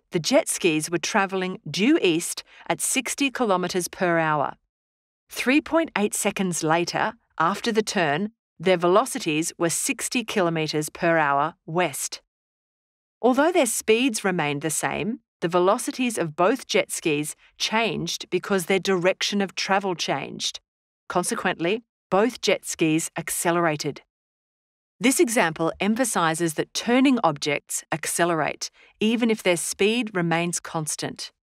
The jet skis were travelling due east at 60 kilometres per hour. 3.8 seconds later, after the turn, their velocities were 60 kilometres per hour west. Although their speeds remained the same, the velocities of both jet skis changed because their direction of travel changed. Consequently, both jet skis accelerated. This example emphasises that turning objects accelerate, even if their speed remains constant.